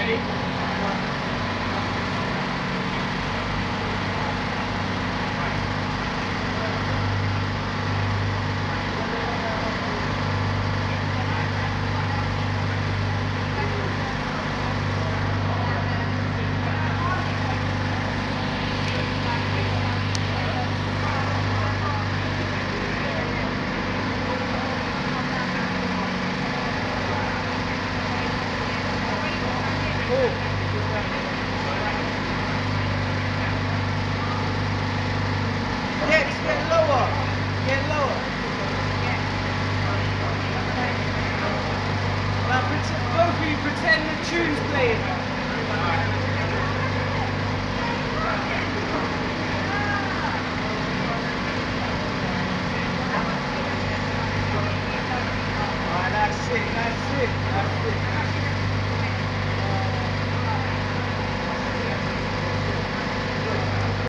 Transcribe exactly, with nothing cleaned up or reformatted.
ready? Dex, get lower. Get lower. Now, pretend, both of you pretend the tune's playing. Alright, that's it, that's it.